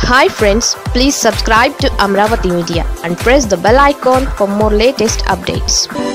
Hi friends, please subscribe to Amaravathi Media and press the bell icon for more latest updates.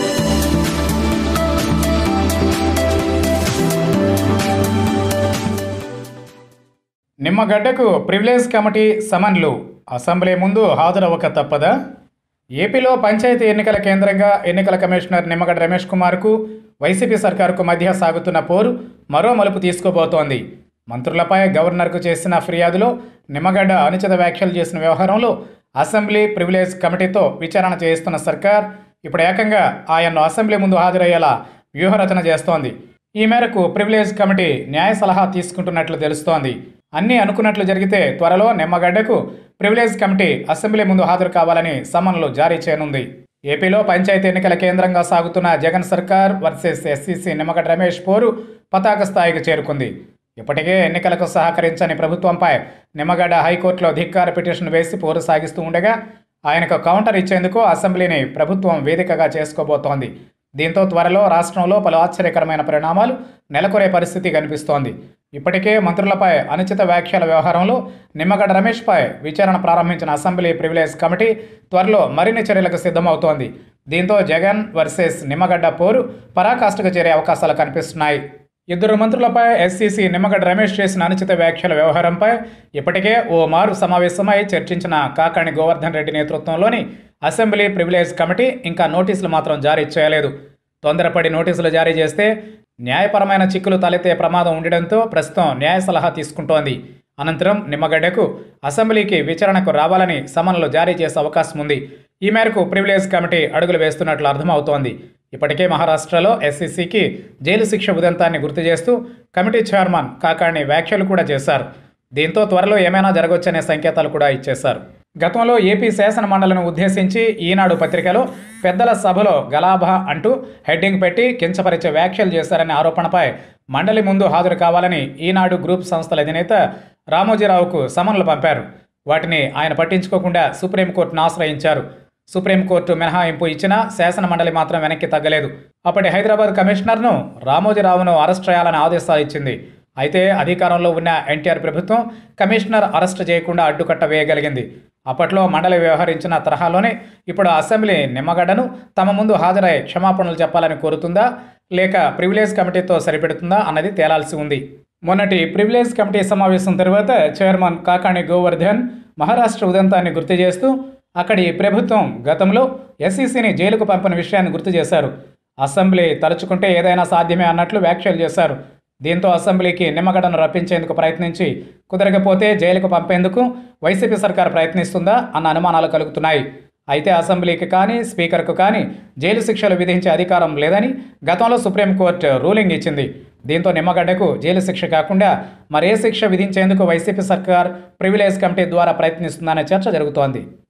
నిమ్మగడ్డకు privilege committee సమన్లు assembly ముందు హాజరవ్వక తప్పదా? ఏపీలో పంచాయతీ ఎన్నికల కేంద్రంగా ఎన్నికల కమిషనర్ నిమ్మగడ్డ రమేష్ కుమార్కు వైసీపీ సర్కారుకు మధ్య సాగుతున్న పోరు మరో మలుపు తీసుకోబోతోంది. మంత్రులపై గవర్నర్కు చేసిన ఫిర్యాదులో నిమ్మగడ్డ అనుచిత వ్యాఖ్యలు చేసిన వ్యవహారంలో అసెంబ్లీ ప్రివిలేజ్ కమిటీతో విచారణ చేయిస్తున్న సర్కార్ ఇప్పుడు ఏకంగా ఆయన్ను అసెంబ్లీ ముందు హాజరయ్యేలా వ్యూహరచన చేస్తోంది. ఈ మేరకు ప్రివిలేజ్ కమిటీ న్యాయ సలహా తీసుకుంటున్నట్లు తెలుస్తోంది. అన్నీ అనుకున్నట్లు జరిగితే త్వరలో నిమ్మగడ్డకు ప్రివిలేజ్ కమిటీ అసెంబ్లీ ముందు హాజరు కావాలని సమన్లు జారీ చేయనుంది. ఏపీలో పంచాయతీ ఎన్నికల కేంద్రంగా సాగుతున్న జగన్ సర్కార్ వర్సెస్ ఎస్సీసీ నిమ్మగడ్డ రమేష్ పోరు పతాక స్థాయికి చేరుకుంది. ఇప్పటికే ఎన్నికలకు సహకరించని ప్రభుత్వంపై నిమ్మగడ్డ హైకోర్టులో ధిక్కార పిటిషన్ వేసి పోరు సాగిస్తూ ఉండగా ఆయనకు కౌంటర్ ఇచ్చేందుకు అసెంబ్లీని ప్రభుత్వం వేదికగా చేసుకోబోతోంది. దీంతో త్వరలో రాష్ట్రంలో పలు ఆశ్చర్యకరమైన పరిణామాలు నెలకొనే పరిస్థితి కనిపిస్తోంది. ఇప్పటికే మంత్రులపై అనుచిత వ్యాఖ్యల వ్యవహారంలో నిమ్మగడ్డ రమేష్పై విచారణ ప్రారంభించిన అసెంబ్లీ ప్రివిలేజ్ కమిటీ త్వరలో మరిన్ని చర్యలకు సిద్ధమవుతోంది. దీంతో జగన్ వర్సెస్ నిమ్మగడ్డ పోరు పరాకాష్ఠకు చేరే అవకాశాలు కనిపిస్తున్నాయి. ఇద్దరు మంత్రులపై ఎస్సీసీ నిమ్మగడ్డ రమేష్ చేసిన అనుచిత వ్యాఖ్యల వ్యవహారంపై ఇప్పటికే ఓ మారు సమావేశమై చర్చించిన కాకాణి గోవర్ధన్ రెడ్డి నేతృత్వంలోని అసెంబ్లీ ప్రివిలేజ్ కమిటీ ఇంకా నోటీసులు మాత్రం జారీ చేయలేదు. తొందరపడి నోటీసులు జారీ చేస్తే న్యాయపరమైన చిక్కులు తలెత్తే ప్రమాదం ఉండడంతో ప్రస్తుతం న్యాయ సలహా తీసుకుంటోంది. అనంతరం నిమ్మగడ్డకు అసెంబ్లీకి విచారణకు రావాలని సమన్లు జారీ చేసే అవకాశం ఉంది. ఈ మేరకు ప్రివిలేజ్ కమిటీ అడుగులు వేస్తున్నట్లు అర్థమవుతోంది. ఇప్పటికే మహారాష్ట్రలో ఎస్సీసీకి జైలు శిక్ష ఉదంతాన్ని గుర్తు చేస్తూ కమిటీ చైర్మన్ కాకాణి వ్యాఖ్యలు కూడా చేశారు. దీంతో త్వరలో ఏమైనా జరగొచ్చనే సంకేతాలు కూడా ఇచ్చేశారు. గతంలో ఏపీ శాసన మండలిని ఉద్దేశించి ఈనాడు పత్రికలో పెద్దల సభలో గలాభా అంటూ హెడ్డింగ్ పెట్టి కించపరిచే వ్యాఖ్యలు చేశారనే ఆరోపణపై మండలి ముందు హాజరు కావాలని ఈనాడు గ్రూప్ సంస్థల అధినేత రామోజీరావుకు సమన్లు పంపారు. వాటిని ఆయన పట్టించుకోకుండా సుప్రీంకోర్టును ఆశ్రయించారు. సుప్రీంకోర్టు మినహాయింపు ఇచ్చినా శాసన మండలి మాత్రం వెనక్కి తగ్గలేదు. అప్పటి హైదరాబాద్ కమిషనర్ను రామోజీరావును అరెస్ట్ చేయాలని ఆదేశాలు ఇచ్చింది. అయితే అధికారంలో ఉన్న ఎన్టీఆర్ ప్రభుత్వం కమిషనర్ అరెస్ట్ చేయకుండా అడ్డుకట్ట వేయగలిగింది. అప్పట్లో మండలి వ్యవహరించిన తరహాలోనే ఇప్పుడు అసెంబ్లీ నిమ్మగడ్డను తమ ముందు హాజరై క్షమాపణలు చెప్పాలని కోరుతుందా లేక ప్రివిలేజ్ కమిటీతో సరిపెడుతుందా అన్నది తేలాల్సి ఉంది. మొన్నటి ప్రివిలేజ్ కమిటీ సమావేశం తర్వాత చైర్మన్ కాకాణి గోవర్ధన్ మహారాష్ట్ర ఉదంతాన్ని గుర్తు చేస్తూ అక్కడి ప్రభుత్వం గతంలో ఎస్సీసీని జైలుకు పంపిన విషయాన్ని గుర్తు చేశారు. అసెంబ్లీ తలుచుకుంటే ఏదైనా సాధ్యమే అన్నట్లు వ్యాఖ్యలు చేశారు. దీంతో అసెంబ్లీకి నిమ్మగడ్డను రప్పించేందుకు ప్రయత్నించి కుదరకపోతే జైలుకు పంపేందుకు వైసీపీ సర్కార్ ప్రయత్నిస్తుందా అన్న అనుమానాలు కలుగుతున్నాయి. అయితే అసెంబ్లీకి కానీ స్పీకర్కు కానీ జైలు శిక్షలు విధించే అధికారం లేదని గతంలో సుప్రీంకోర్టు రూలింగ్ ఇచ్చింది. దీంతో నిమ్మగడ్డకు జైలు శిక్ష కాకుండా మరే శిక్ష విధించేందుకు వైసీపీ సర్కార్ ప్రివిలేజ్ కమిటీ ద్వారా ప్రయత్నిస్తుందనే చర్చ జరుగుతోంది.